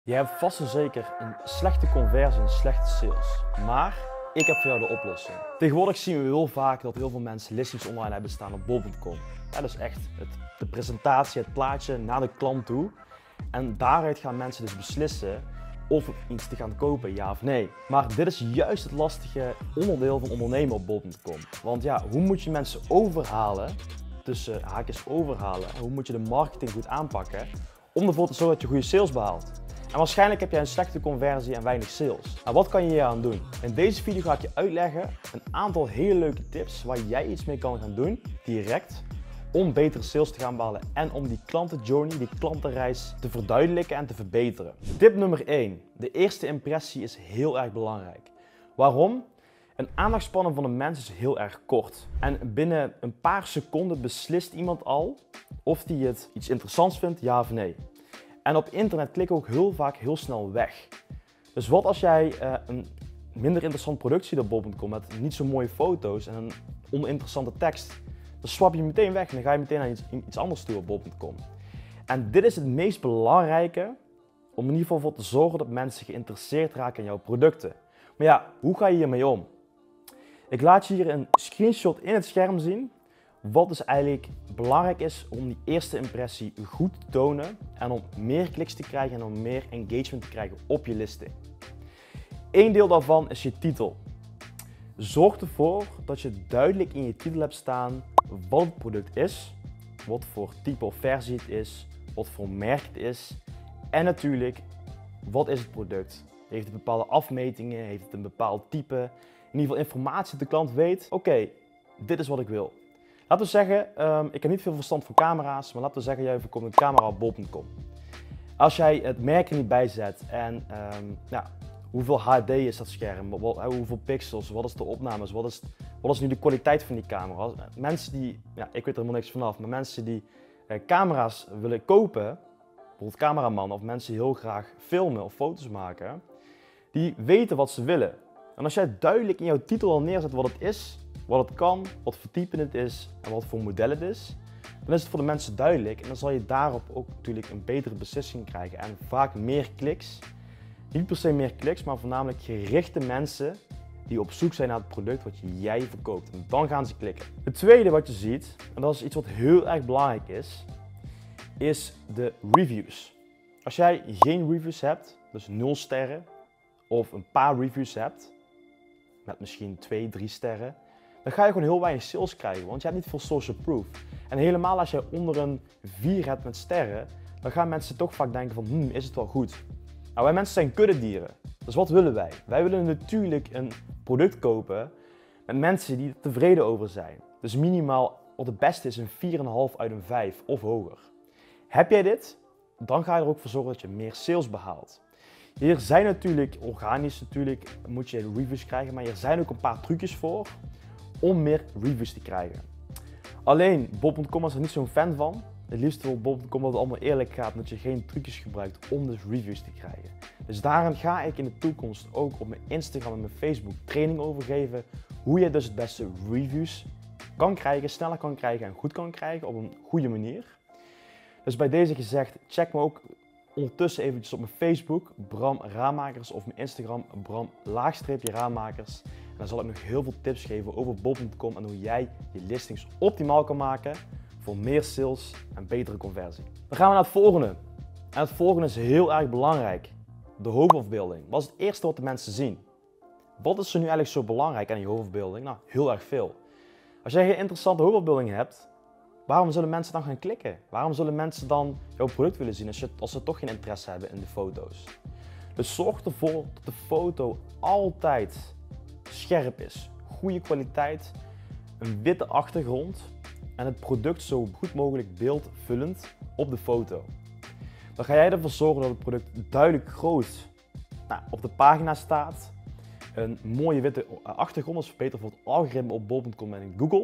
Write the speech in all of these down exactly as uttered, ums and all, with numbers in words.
Je hebt vast en zeker een slechte conversie en slechte sales. Maar ik heb voor jou de oplossing. Tegenwoordig zien we heel vaak dat heel veel mensen listings online hebben staan op bol punt com. Dat is echt het, de presentatie, het plaatje naar de klant toe. En daaruit gaan mensen dus beslissen of iets te gaan kopen, ja of nee. Maar dit is juist het lastige onderdeel van ondernemen op bol punt com. Want ja, hoe moet je mensen overhalen, tussen haakjes overhalen, hoe moet je de marketing goed aanpakken om ervoor te zorgen dat je goede sales behaalt. En waarschijnlijk heb jij een slechte conversie en weinig sales. Nou, wat kan je hier aan doen? In deze video ga ik je uitleggen een aantal hele leuke tips waar jij iets mee kan gaan doen, direct, om betere sales te gaan behalen en om die klantenjourney, die klantenreis te verduidelijken en te verbeteren. Tip nummer één. De eerste impressie is heel erg belangrijk. Waarom? Een aandachtspannen van een mens is heel erg kort. En binnen een paar seconden beslist iemand al of hij het iets interessants vindt, ja of nee. En op internet klikken ook heel vaak heel snel weg. Dus wat als jij uh, een minder interessant product ziet op bol punt com met niet zo mooie foto's en een oninteressante tekst, dan swap je meteen weg en dan ga je meteen naar iets, iets anders toe op bol punt com. En dit is het meest belangrijke om in ieder geval voor te zorgen dat mensen geïnteresseerd raken in jouw producten. Maar ja, hoe ga je hiermee om? Ik laat je hier een screenshot in het scherm zien. Wat dus eigenlijk belangrijk is om die eerste impressie goed te tonen en om meer kliks te krijgen en om meer engagement te krijgen op je listing. Eén deel daarvan is je titel. Zorg ervoor dat je duidelijk in je titel hebt staan wat het product is, wat voor type of versie het is, wat voor merk het is en natuurlijk wat is het product. Heeft het bepaalde afmetingen, heeft het een bepaald type, in ieder geval informatie dat de klant weet, oké, okay, dit is wat ik wil. Laten we zeggen, um, ik heb niet veel verstand van camera's, maar laten we zeggen, jij verkoopt een camera op bol punt com. Als jij het merk er niet bij zet en um, ja, hoeveel H D is dat scherm, wat, hoeveel pixels, wat is de opnames, wat is, wat is nu de kwaliteit van die camera. Mensen die, ja, ik weet er helemaal niks vanaf, maar mensen die uh, camera's willen kopen, bijvoorbeeld cameramannen of mensen die heel graag filmen of foto's maken, die weten wat ze willen. En als jij duidelijk in jouw titel al neerzet wat het is, wat het kan, wat voor type het is en wat voor model het is, dan is het voor de mensen duidelijk en dan zal je daarop ook natuurlijk een betere beslissing krijgen en vaak meer kliks. Niet per se meer kliks, maar voornamelijk gerichte mensen die op zoek zijn naar het product wat jij verkoopt. En dan gaan ze klikken. Het tweede wat je ziet, en dat is iets wat heel erg belangrijk is, is de reviews. Als jij geen reviews hebt, dus nul sterren, of een paar reviews hebt, met misschien twee, drie sterren, dan ga je gewoon heel weinig sales krijgen, want je hebt niet veel social proof. En helemaal als je onder een vier hebt met sterren, dan gaan mensen toch vaak denken van, hmm, is het wel goed? Nou, wij mensen zijn kuddedieren, dus wat willen wij? Wij willen natuurlijk een product kopen met mensen die er tevreden over zijn. Dus minimaal, wat het beste is, een vier komma vijf uit een vijf of hoger. Heb jij dit, dan ga je er ook voor zorgen dat je meer sales behaalt. Hier zijn natuurlijk, organisch natuurlijk, moet je reviews krijgen, maar hier zijn ook een paar trucjes voor om meer reviews te krijgen. Alleen, bol punt com is er niet zo'n fan van. Het liefst wil bol punt com dat het allemaal eerlijk gaat en dat je geen trucjes gebruikt om dus reviews te krijgen. Dus daarom ga ik in de toekomst ook op mijn Instagram en mijn Facebook training over geven hoe je dus het beste reviews kan krijgen, sneller kan krijgen en goed kan krijgen op een goede manier. Dus bij deze gezegd, check me ook ondertussen eventjes op mijn Facebook, Bram Raammakers, of mijn Instagram, Bram Raammakers. En dan zal ik nog heel veel tips geven over bol punt com en hoe jij je listings optimaal kan maken voor meer sales en betere conversie. Dan gaan we naar het volgende. En het volgende is heel erg belangrijk. De hoofdafbeelding. Wat is het eerste wat de mensen zien? Wat is er nu eigenlijk zo belangrijk aan die hoofdafbeelding? Nou, heel erg veel. Als jij geen interessante hoofdafbeelding hebt, waarom zullen mensen dan gaan klikken? Waarom zullen mensen dan jouw product willen zien als, je, als ze toch geen interesse hebben in de foto's? Dus zorg ervoor dat de foto altijd scherp is. Goede kwaliteit, een witte achtergrond en het product zo goed mogelijk beeldvullend op de foto. Dan ga jij ervoor zorgen dat het product duidelijk groot nou, op de pagina staat. Een mooie witte achtergrond, dat is beter voor het algoritme op bol punt com en in Google.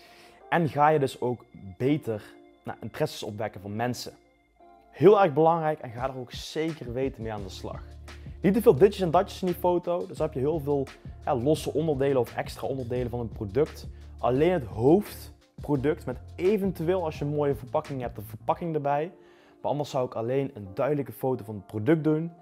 En ga je dus ook beter nou, interesses opwekken van mensen. Heel erg belangrijk en ga er ook zeker weten mee aan de slag. Niet te veel ditjes en datjes in die foto, dus heb je heel veel ja, losse onderdelen of extra onderdelen van een product. Alleen het hoofdproduct met eventueel, als je een mooie verpakking hebt, een verpakking erbij. Maar anders zou ik alleen een duidelijke foto van het product doen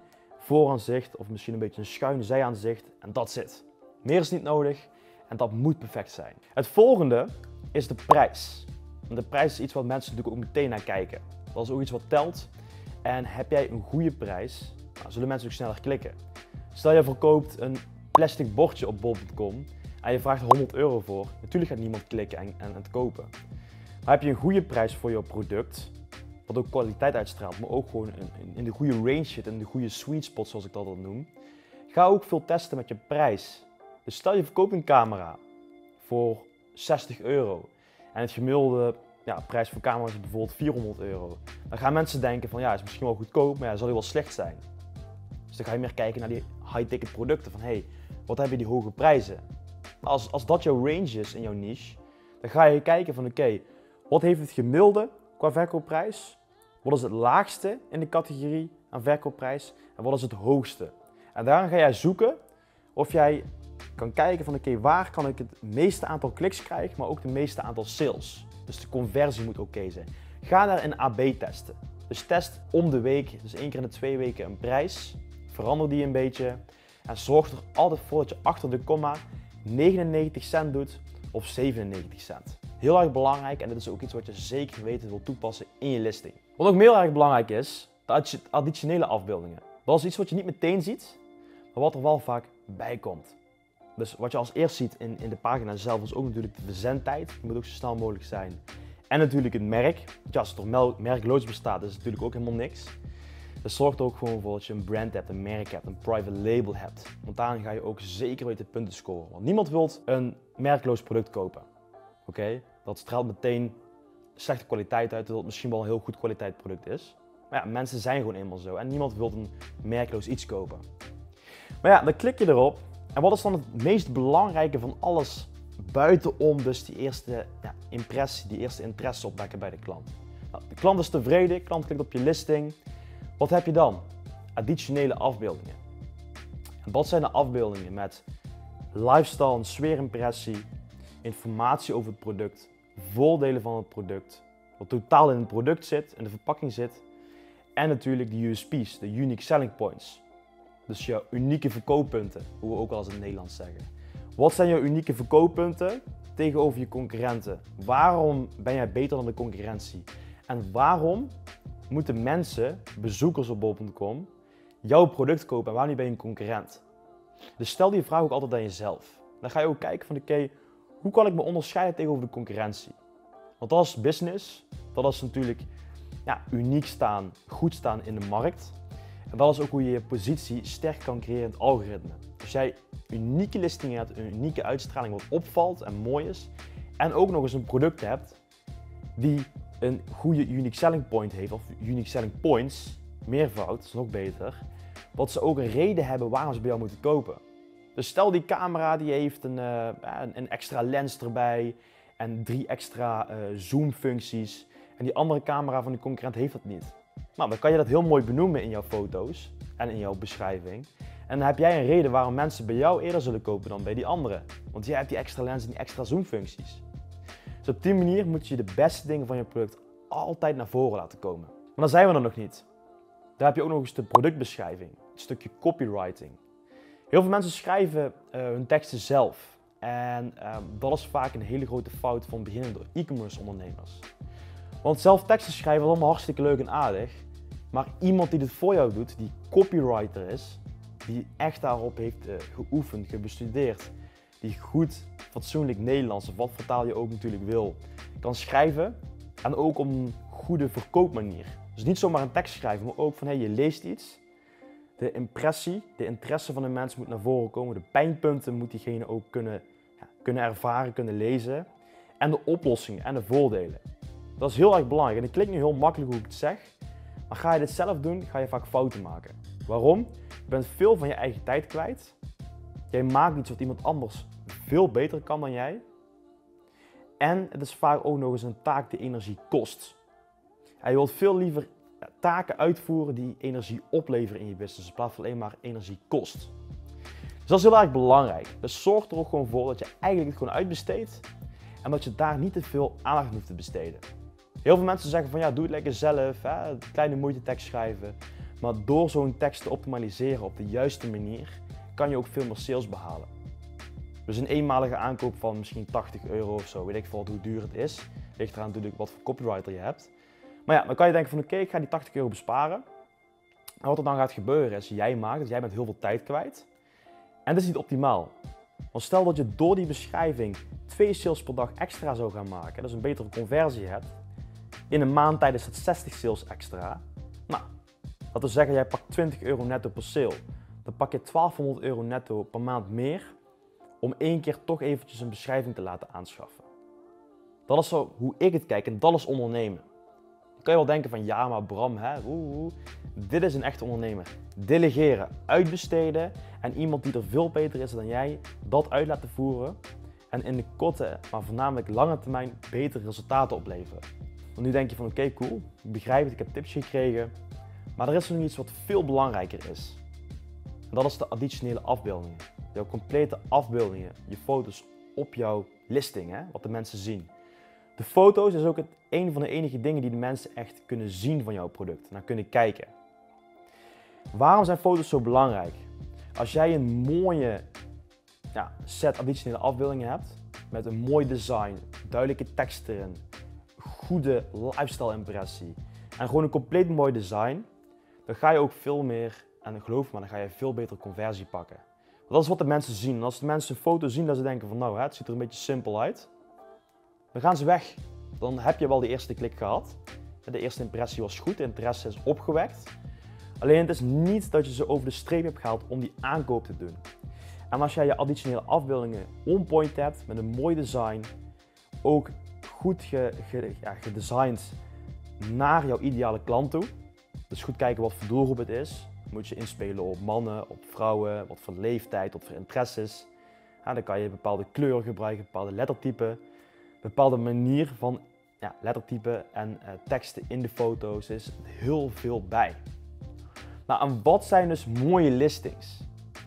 vooraanzicht of misschien een beetje een schuine zijaanzicht en dat zit. Meer is niet nodig en dat moet perfect zijn. Het volgende is de prijs. En de prijs is iets wat mensen natuurlijk ook meteen naar kijken. Dat is ook iets wat telt. En heb jij een goede prijs, nou, zullen mensen ook sneller klikken. Stel je verkoopt een plastic bordje op bol punt com en je vraagt er honderd euro voor. Natuurlijk gaat niemand klikken en, en het kopen. Maar heb je een goede prijs voor je product, wat ook kwaliteit uitstraalt, maar ook gewoon in, in de goede range zit, in de goede sweet spot zoals ik dat al noem. Ga ook veel testen met je prijs. Dus stel je verkoopt een camera voor zestig euro en het gemiddelde ja, prijs voor camera's is bijvoorbeeld vierhonderd euro. Dan gaan mensen denken van ja, is misschien wel goedkoop, maar ja, zal die wel slecht zijn. Dus dan ga je meer kijken naar die high-ticket producten van hé, hey, wat hebben die hoge prijzen? Als, als dat jouw range is in jouw niche, dan ga je kijken van oké, okay, wat heeft het gemiddelde qua verkoopprijs? Wat is het laagste in de categorie aan verkoopprijs? En wat is het hoogste? En daarin ga jij zoeken of jij kan kijken van oké, okay, waar kan ik het meeste aantal kliks krijgen, maar ook het meeste aantal sales. Dus de conversie moet oké okay zijn. Ga daar een A B testen. Dus test om de week, dus één keer in de twee weken een prijs. Verander die een beetje. En zorg er altijd voor dat je achter de komma negenennegentig cent doet of zevenennegentig cent. Heel erg belangrijk en dit is ook iets wat je zeker weten wil toepassen in je listing. Wat ook heel erg belangrijk is, de additionele afbeeldingen. Dat is iets wat je niet meteen ziet, maar wat er wel vaak bij komt. Dus wat je als eerst ziet in, in de pagina zelf is ook natuurlijk de verzendtijd. Die moet ook zo snel mogelijk zijn. En natuurlijk het merk. Ja, als het door merkloos bestaat is het natuurlijk ook helemaal niks. Dus zorg er ook gewoon voor dat je een brand hebt, een merk hebt, een private label hebt. Want daarin ga je ook zeker weten punten scoren. Want niemand wil een merkloos product kopen. Oké? Okay? Dat straalt meteen slechte kwaliteit uit, terwijl het misschien wel een heel goed kwaliteit product is. Maar ja, mensen zijn gewoon eenmaal zo en niemand wil een merkloos iets kopen. Maar ja, dan klik je erop. En wat is dan het meest belangrijke van alles buitenom dus die eerste ja, impressie, die eerste interesse opwekken bij de klant? Nou, de klant is tevreden, de klant klikt op je listing. Wat heb je dan? Additionele afbeeldingen. En dat zijn de afbeeldingen met lifestyle en sfeerimpressie, informatie over het product, voordelen van het product, wat totaal in het product zit, in de verpakking zit. En natuurlijk de U S P's, de Unique Selling Points. Dus je unieke verkooppunten, hoe we ook wel eens in het Nederlands zeggen. Wat zijn jouw unieke verkooppunten tegenover je concurrenten? Waarom ben jij beter dan de concurrentie? En waarom moeten mensen, bezoekers op bol punt com, jouw product kopen en waarom ben je een concurrent? Dus stel die vraag ook altijd aan jezelf. Dan ga je ook kijken van oké, okay, hoe kan ik me onderscheiden tegenover de concurrentie? Want dat is business, dat is natuurlijk ja, uniek staan, goed staan in de markt. En dat is ook hoe je je positie sterk kan creëren in het algoritme. Als jij unieke listingen hebt, een unieke uitstraling wat opvalt en mooi is, en ook nog eens een product hebt die een goede unique selling point heeft, of unique selling points, meervoud, is nog beter, dat ze ook een reden hebben waarom ze bij jou moeten kopen. Dus stel die camera die heeft een, uh, een, een extra lens erbij en drie extra uh, zoom functies en die andere camera van de concurrent heeft dat niet. Nou, dan kan je dat heel mooi benoemen in jouw foto's en in jouw beschrijving. En dan heb jij een reden waarom mensen bij jou eerder zullen kopen dan bij die andere. Want jij hebt die extra lens en die extra zoomfuncties. Dus op die manier moet je de beste dingen van je product altijd naar voren laten komen. Maar dan zijn we er nog niet. Daar heb je ook nog eens de productbeschrijving, het stukje copywriting. Heel veel mensen schrijven uh, hun teksten zelf. En uh, dat is vaak een hele grote fout van beginnende e-commerce ondernemers. Want zelf teksten schrijven is allemaal hartstikke leuk en aardig. Maar iemand die dit voor jou doet, die copywriter is, die echt daarop heeft uh, geoefend, gebestudeerd, die goed, fatsoenlijk Nederlands, of wat vertaal je ook natuurlijk wil, kan schrijven. En ook op een goede verkoopmanier. Dus niet zomaar een tekst schrijven, maar ook van hey, je leest iets. De impressie, de interesse van de mens moet naar voren komen. De pijnpunten moet diegene ook kunnen, ja, kunnen ervaren, kunnen lezen. En de oplossingen en de voordelen. Dat is heel erg belangrijk. En het klinkt nu heel makkelijk hoe ik het zeg. Maar ga je dit zelf doen, ga je vaak fouten maken. Waarom? Je bent veel van je eigen tijd kwijt. Jij maakt iets wat iemand anders veel beter kan dan jij. En het is vaak ook nog eens een taak die energie kost. En je wilt veel liever taken uitvoeren die energie opleveren in je business, in plaats van alleen maar energie kost. Dus dat is heel erg belangrijk. Dus zorg er ook gewoon voor dat je eigenlijk het gewoon uitbesteedt en dat je daar niet te veel aandacht aan hoeft te besteden. Heel veel mensen zeggen van ja, doe het lekker zelf, hè, kleine moeite tekst schrijven. Maar door zo'n tekst te optimaliseren op de juiste manier, kan je ook veel meer sales behalen. Dus een eenmalige aankoop van misschien tachtig euro of zo, weet ik veel hoe duur het is. Ligt eraan natuurlijk wat voor copywriter je hebt. Maar ja, dan kan je denken van oké, okay, ik ga die tachtig euro besparen. En wat er dan gaat gebeuren is, jij maakt, dus jij bent heel veel tijd kwijt. En dat is niet optimaal. Want stel dat je door die beschrijving twee sales per dag extra zou gaan maken, dus een betere conversie hebt. In een maand tijd is dat zestig sales extra. Nou, dat wil zeggen, jij pakt twintig euro netto per sale. Dan pak je twaalfhonderd euro netto per maand meer om één keer toch eventjes een beschrijving te laten aanschaffen. Dat is zo hoe ik het kijk en dat is ondernemen. Dan kan je wel denken van ja, maar Bram, hè, oeh, oeh. Dit is een echte ondernemer. Delegeren, uitbesteden en iemand die er veel beter is dan jij, dat uit laten voeren en in de korte, maar voornamelijk lange termijn betere resultaten opleveren. Want nu denk je van oké, okay, cool, ik begrijp het, ik heb tips gekregen, maar er is nog iets wat veel belangrijker is. En dat is de additionele afbeeldingen. Jouw complete afbeeldingen, je foto's op jouw listing, hè, wat de mensen zien. De foto's is ook het, een van de enige dingen die de mensen echt kunnen zien van jouw product, naar kunnen kijken. Waarom zijn foto's zo belangrijk? Als jij een mooie ja, set additionele afbeeldingen hebt, met een mooi design, duidelijke tekst erin, goede lifestyle impressie en gewoon een compleet mooi design, dan ga je ook veel meer, en geloof me, dan ga je veel beter conversie pakken. Want dat is wat de mensen zien. En als de mensen een foto zien dat ze denken van nou, hè, het ziet er een beetje simpel uit, dan gaan ze weg. Dan heb je wel de eerste klik gehad. De eerste impressie was goed, de interesse is opgewekt. Alleen het is niet dat je ze over de streep hebt gehaald om die aankoop te doen. En als jij je additionele afbeeldingen on point hebt, met een mooi design, ook goed ge, ge, ja, gedesigned naar jouw ideale klant toe. Dus goed kijken wat voor doelgroep het is. Moet je inspelen op mannen, op vrouwen, wat voor leeftijd, wat voor interesses. Ja, dan kan je bepaalde kleuren gebruiken, bepaalde lettertypen, bepaalde manier van ja, lettertypen en uh, teksten in de foto's. Er is heel veel bij. Nou, en wat zijn dus mooie listings?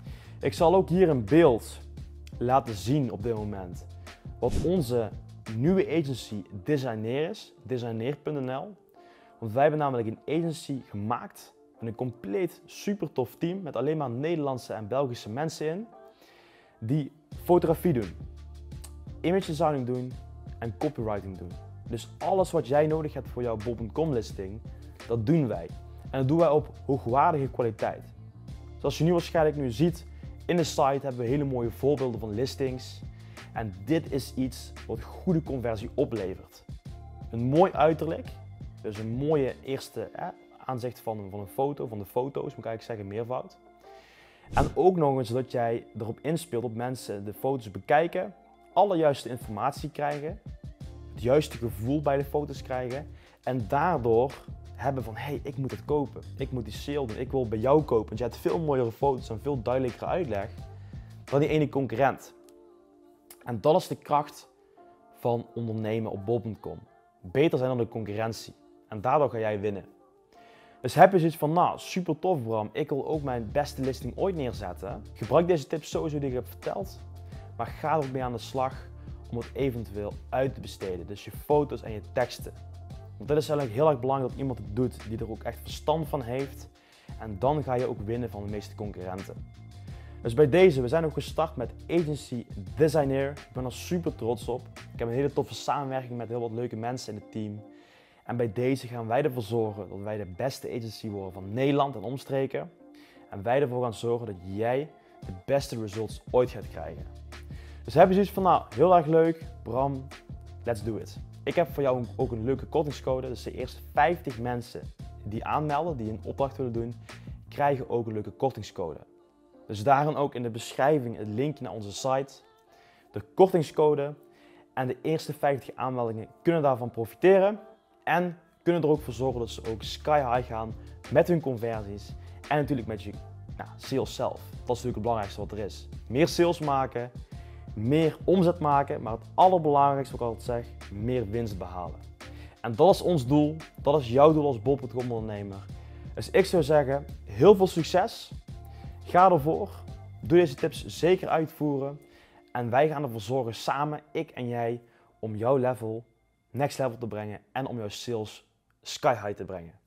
Ik zal ook hier een beeld laten zien op dit moment. Wat onze nieuwe agency Designeer is, designeer punt n l. Want wij hebben namelijk een agency gemaakt met een compleet super tof team met alleen maar Nederlandse en Belgische mensen in. Die fotografie doen, image designing doen en copywriting doen. Dus alles wat jij nodig hebt voor jouw bol punt com listing, dat doen wij. En dat doen wij op hoogwaardige kwaliteit. Zoals je nu waarschijnlijk nu ziet, in de site hebben we hele mooie voorbeelden van listings. En dit is iets wat goede conversie oplevert. Een mooi uiterlijk, dus een mooie eerste eh, aanzicht van, van een foto, van de foto's, moet ik eigenlijk zeggen meervoud. En ook nog eens dat jij erop inspeelt op mensen de foto's bekijken, alle juiste informatie krijgen, het juiste gevoel bij de foto's krijgen en daardoor hebben van hé, hey, ik moet het kopen, ik moet die sale doen, ik wil bij jou kopen, want je hebt veel mooiere foto's en veel duidelijkere uitleg dan die ene concurrent. En dat is de kracht van ondernemen op bol punt com. Beter zijn dan de concurrentie en daardoor ga jij winnen. Dus heb je zoiets van, nou super tof Bram, ik wil ook mijn beste listing ooit neerzetten. Gebruik deze tips sowieso die ik heb verteld, maar ga er ook mee aan de slag om het eventueel uit te besteden. Dus je foto's en je teksten. Want dat is eigenlijk heel erg belangrijk dat iemand het doet die er ook echt verstand van heeft. En dan ga je ook winnen van de meeste concurrenten. Dus bij deze, we zijn ook gestart met Agency Designeer. Ik ben er super trots op. Ik heb een hele toffe samenwerking met heel wat leuke mensen in het team. En bij deze gaan wij ervoor zorgen dat wij de beste agency worden van Nederland en omstreken. En wij ervoor gaan zorgen dat jij de beste results ooit gaat krijgen. Dus heb je zoiets van, nou, heel erg leuk, Bram, let's do it. Ik heb voor jou ook een leuke kortingscode. Dus de eerste vijftig mensen die aanmelden, die een opdracht willen doen, krijgen ook een leuke kortingscode. Dus daarin ook in de beschrijving het linkje naar onze site, de kortingscode en de eerste vijftig aanmeldingen kunnen daarvan profiteren en kunnen er ook voor zorgen dat ze ook sky high gaan met hun conversies en natuurlijk met je nou, sales zelf. Dat is natuurlijk het belangrijkste wat er is. Meer sales maken, meer omzet maken, maar het allerbelangrijkste wat ik altijd zeg, meer winst behalen. En dat is ons doel, dat is jouw doel als bol punt com ondernemer. Dus ik zou zeggen, heel veel succes. Ga ervoor, doe deze tips zeker uitvoeren en wij gaan ervoor zorgen samen, ik en jij, om jouw level next level te brengen en om jouw sales sky high te brengen.